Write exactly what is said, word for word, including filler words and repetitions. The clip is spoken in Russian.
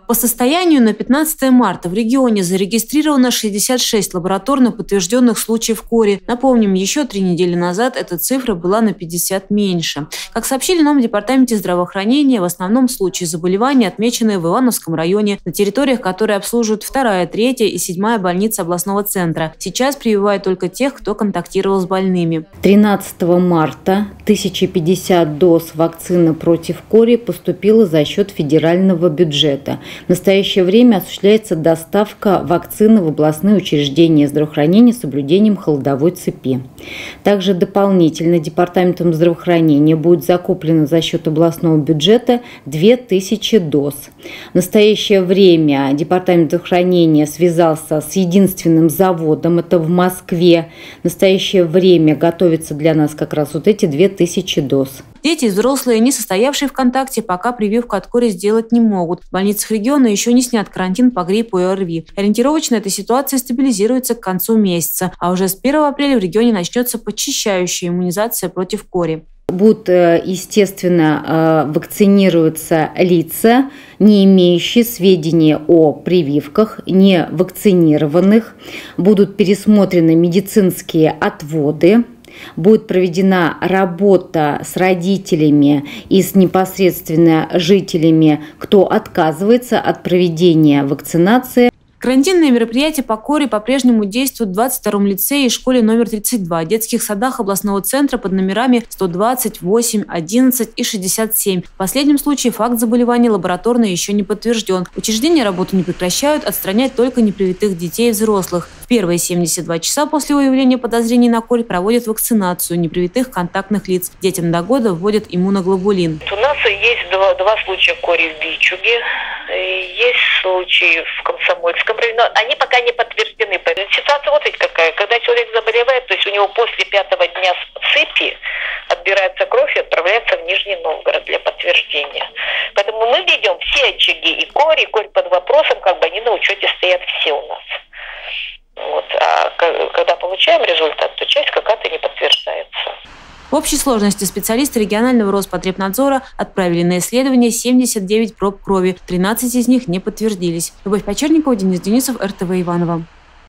По состоянию на пятнадцатое марта в регионе зарегистрировано шестьдесят шесть лабораторно подтвержденных случаев кори. Напомним, еще три недели назад эта цифра была на пятьдесят меньше. Как сообщили нам в Департаменте здравоохранения, в основном случаи заболевания отмечены в Ивановском районе, на территориях, которые обслуживают вторая, третья и седьмая больницы областного центра. Сейчас прививают только тех, кто контактировал с больными. тринадцатого марта тысяча пятьдесят доз вакцины против кори поступило за счет федерального бюджета. В настоящее время осуществляется доставка вакцины в областные учреждения здравоохранения с соблюдением холодовой цепи. Также дополнительно Департаментом здравоохранения будет закуплено за счет областного бюджета две тысячи доз. В настоящее время Департамент здравоохранения связался с единственным заводом, это в Москве. В настоящее время готовятся для нас как раз вот эти две тысячи доз. Дети и взрослые, не состоявшие в контакте, пока прививку от кори сделать не могут. В больницах региона еще не снят карантин по гриппу и ОРВИ. Ориентировочно эта ситуация стабилизируется к концу месяца, а уже с первого апреля в регионе начнется подчищающая иммунизация против кори. Будут, естественно, вакцинироваться лица, не имеющие сведения о прививках, не вакцинированных. Будут пересмотрены медицинские отводы. Будет проведена работа с родителями и с непосредственно жителями, кто отказывается от проведения вакцинации. Карантинные мероприятия по кори по-прежнему действуют в двадцать втором лицее и школе номер тридцать два, детских садах областного центра под номерами сто двадцать, восемь, одиннадцать и шестьдесят семь. В последнем случае факт заболевания лабораторно еще не подтвержден. Учреждения работу не прекращают, отстранять только непривитых детей и взрослых. В первые семьдесят два часа после выявления подозрений на кори проводят вакцинацию непривитых контактных лиц. Детям до года вводят иммуноглобулин. У нас есть два, два случая кори в Бичуге, есть случаи в Комсомольском районе. Они пока не подтверждены. Ситуация вот ведь какая. Когда человек заболевает, то есть у него после пятого дня цепи отбирается кровь и отправляется в Нижний Новгород для подтверждения. Поэтому мы ведем все очаги и кори, и кори под вопросом, как бы они на учете стоят все у нас. Вот. А когда получаем результат, то часть какая-то не подтверждается. В общей сложности специалисты регионального Роспотребнадзора отправили на исследование семьдесят девять проб крови. тринадцать из них не подтвердились. Любовь Почерникова, Денис Денисов, эр тэ вэ Иваново.